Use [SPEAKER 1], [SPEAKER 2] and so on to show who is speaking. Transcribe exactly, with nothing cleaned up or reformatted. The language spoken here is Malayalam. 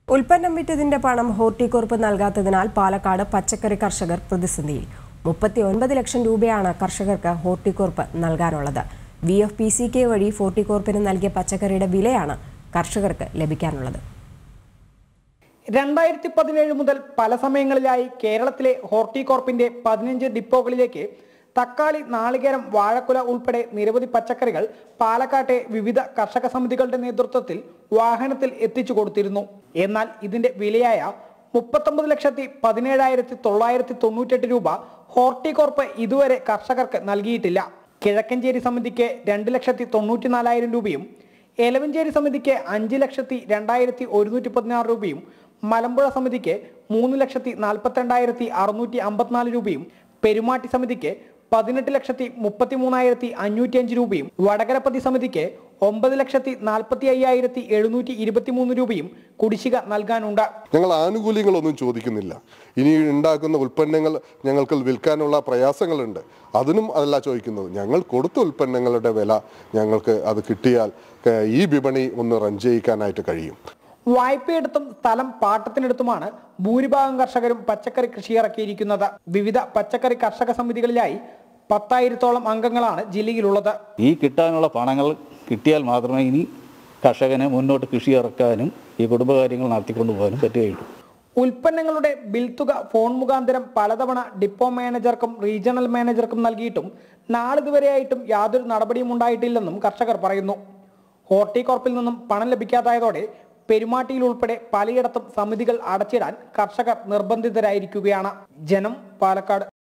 [SPEAKER 1] ഉൽപ്പന്നം വിറ്റതിന്റെ പണം ഹോർട്ടികോർപ്പ് നൽകാത്തതിനാൽ പാലക്കാട് പച്ചക്കറി കർഷകർ പ്രതിസന്ധിയിൽ. മുപ്പത്തി ഒൻപത് ലക്ഷം രൂപയാണ് കർഷകർക്ക് ഹോർട്ടികോർപ്പ് നൽകാനുള്ളത്. V F P C K വഴി ഹോർട്ടികോർപ്പിന് നൽകിയ പച്ചക്കറിയുടെ വിലയാണ് കർഷകർക്ക് ലഭിക്കാനുള്ളത്.
[SPEAKER 2] രണ്ടായിരത്തി പതിനേഴ് മുതൽ പല സമയങ്ങളിലായി കേരളത്തിലെ ഹോർട്ടികോർപ്പിന്റെ പതിനഞ്ച് ഡിപ്പോകളിലേക്ക് തക്കാളി, നാളികേരം, വാഴക്കുല ഉൾപ്പെടെ നിരവധി പച്ചക്കറികൾ പാലക്കാട്ടെ വിവിധ കർഷക സമിതികളുടെ നേതൃത്വത്തിൽ വാഹനത്തിൽ എത്തിച്ചു കൊടുത്തിരുന്നു. എന്നാൽ ഇതിന്റെ വിലയായ മുപ്പത്തൊമ്പത് ലക്ഷത്തി പതിനേഴായിരത്തി തൊള്ളായിരത്തി തൊണ്ണൂറ്റെട്ട് രൂപ ഹോർട്ടികോർപ്പ് ഇതുവരെ കർഷകർക്ക് നൽകിയിട്ടില്ല. കിഴക്കഞ്ചേരി സമിതിക്ക് രണ്ട് ലക്ഷത്തി തൊണ്ണൂറ്റി നാലായിരം രൂപയും എലവഞ്ചേരി സമിതിക്ക് അഞ്ച് ലക്ഷത്തി രണ്ടായിരത്തി ഒരുന്നൂറ്റി പതിനാറ് രൂപയും മലമ്പുഴ സമിതിക്ക് മൂന്ന് ലക്ഷത്തി നാൽപ്പത്തിരണ്ടായിരത്തി അറുന്നൂറ്റി അമ്പത്തിനാല് രൂപയും പെരുമാട്ടി സമിതിക്ക് പതിനെട്ട് ലക്ഷത്തി മുപ്പത്തി മൂന്നായിരത്തി അഞ്ഞൂറ്റി അഞ്ച് രൂപയും വടകരപ്പതി സമിതിക്ക് ഒമ്പത് ലക്ഷത്തി നാൽപ്പത്തി അയ്യായിരത്തി എഴുന്നൂറ്റി ഇരുപത്തി മൂന്ന് രൂപയും കുടിശ്ശിക നൽകാനുണ്ട്.
[SPEAKER 3] ഞങ്ങൾ ആനുകൂല്യങ്ങളൊന്നും ചോദിക്കുന്നില്ല. ഇനി ഉണ്ടാക്കുന്ന ഉൽപ്പന്നങ്ങൾ ഞങ്ങൾക്ക് വിൽക്കാനുള്ള പ്രയാസങ്ങളുണ്ട്, അതിനും അതല്ല ചോദിക്കുന്നത്. ഞങ്ങൾ കൊടുത്ത ഉൽപ്പന്നങ്ങളുടെ വില ഞങ്ങൾക്ക് അത് കിട്ടിയാൽ ഈ വിപണി ഒന്ന് റൺ ചെയ്യിക്കാനായിട്ട് കഴിയും.
[SPEAKER 2] വായ്പയെടുത്തും സ്ഥലം പാട്ടത്തിനെടുത്തുമാണ് ഭൂരിഭാഗം കർഷകരും പച്ചക്കറി കൃഷി ഇറക്കിയിരിക്കുന്നത്. വിവിധ പച്ചക്കറി കർഷക സമിതികളിലായി പത്തായിരത്തോളം അംഗങ്ങളാണ് ജില്ലയിലുള്ളത്.
[SPEAKER 4] ഈ കിട്ടാനുള്ള പണങ്ങൾ കിട്ടിയാൽ മാത്രമേ ഇനി കർഷകനെ മുന്നോട്ട് കൃഷി ഇറക്കാനും ഈ കുടുംബകാര്യങ്ങൾ നടത്തിക്കൊണ്ടു പോകാനും പറ്റുകയുള്ളൂ.
[SPEAKER 2] ഉൽപ്പന്നങ്ങളുടെ ബിൽ തുക ഫോൺ മുഖാന്തരം പലതവണ ഡിപ്പോ മാനേജർക്കും റീജിയണൽ മാനേജർക്കും നൽകിയിട്ടും നാളിതുവരെയായിട്ടും യാതൊരു നടപടിയും ഉണ്ടായിട്ടില്ലെന്നും കർഷകർ പറയുന്നു. ഹോർട്ടികോർപ്പിൽ നിന്നും പണം ലഭിക്കാതായതോടെ പെരുമാട്ടിയിൽ ഉൾപ്പെടെ പലയിടത്തും സമിതികൾ അടച്ചിടാൻ കർഷകർ നിർബന്ധിതരായിരിക്കുകയാണ്. ജനം, പാലക്കാട്.